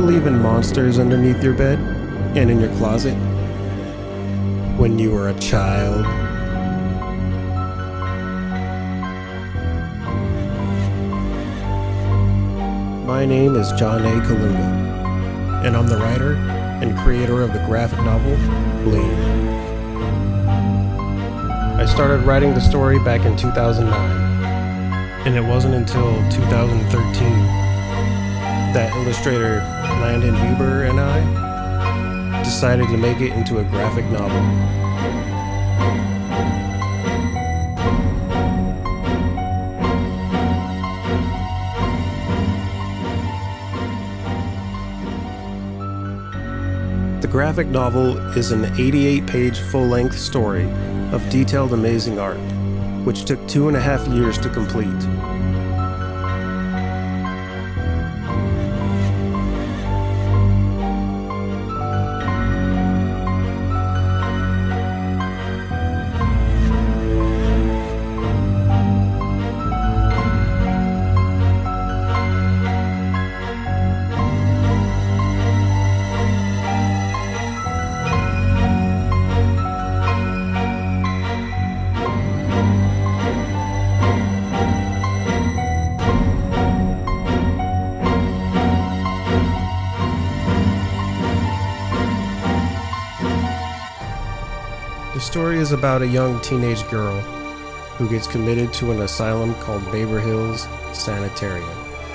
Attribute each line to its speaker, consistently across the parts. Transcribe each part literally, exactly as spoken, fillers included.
Speaker 1: believe in monsters underneath your bed and in your closet? When you were a child? My name is Jon A. Colunga, and I'm the writer and creator of the graphic novel, Bleen. I started writing the story back in two thousand nine, and it wasn't until two thousand thirteen that illustrator Landon Mayber and I decided to make it into a graphic novel. The graphic novel is an eighty-eight page full-length story of detailed, amazing art, which took two and a half years to complete. The story is about a young teenage girl who gets committed to an asylum called Mayber Hills Sanitarium.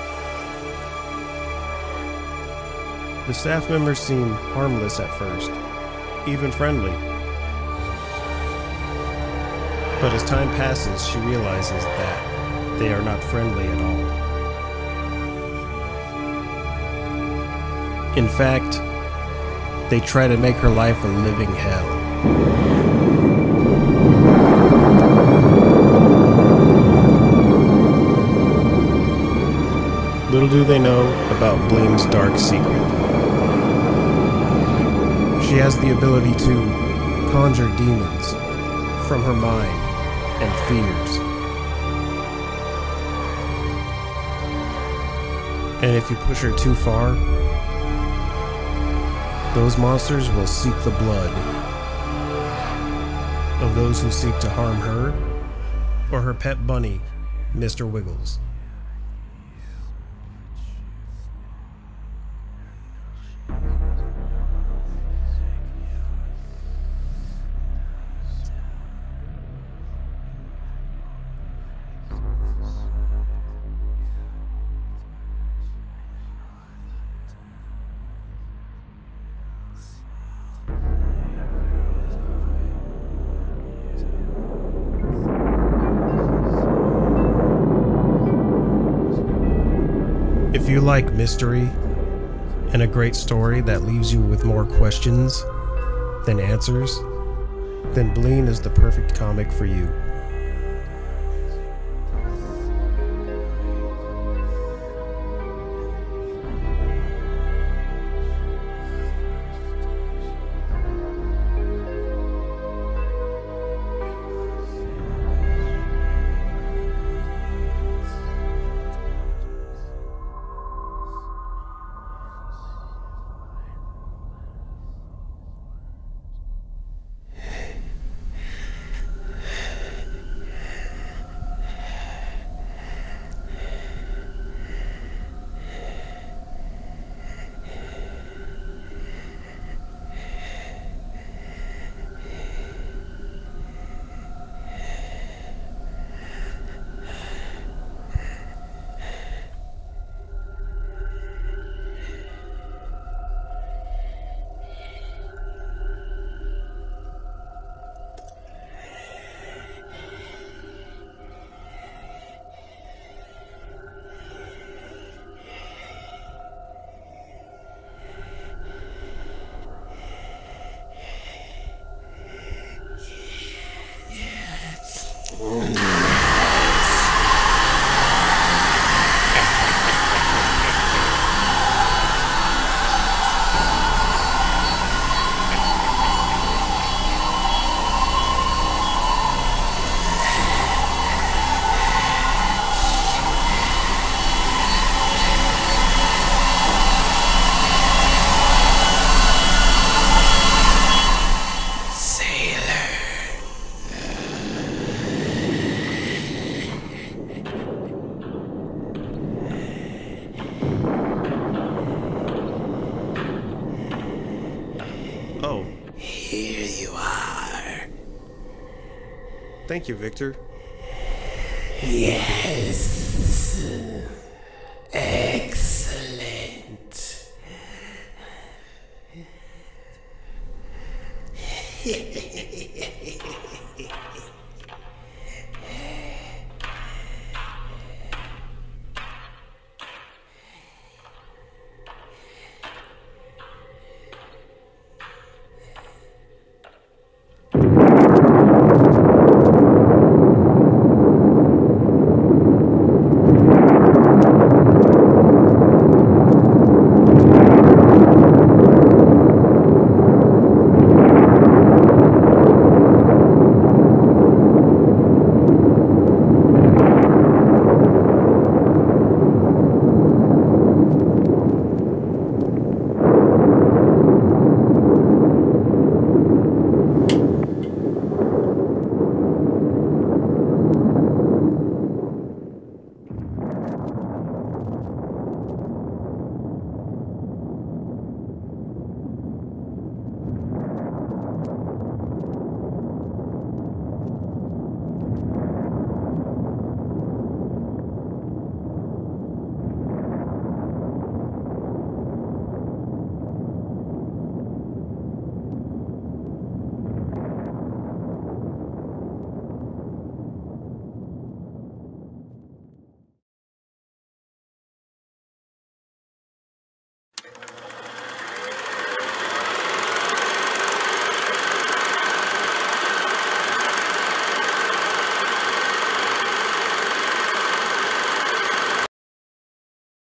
Speaker 1: The staff members seem harmless at first, even friendly. But as time passes, she realizes that they are not friendly at all. In fact, they try to make her life a living hell. Little do they know about Bleen's dark secret. She has the ability to conjure demons from her mind and fears. And if you push her too far, those monsters will seek the blood of those who seek to harm her or her pet bunny, Mister Wiggles. If you like mystery and a great story that leaves you with more questions than answers, then Bleen is the perfect comic for you. Oh.
Speaker 2: Here you are.
Speaker 1: Thank you, Victor.
Speaker 2: Yes. Excellent.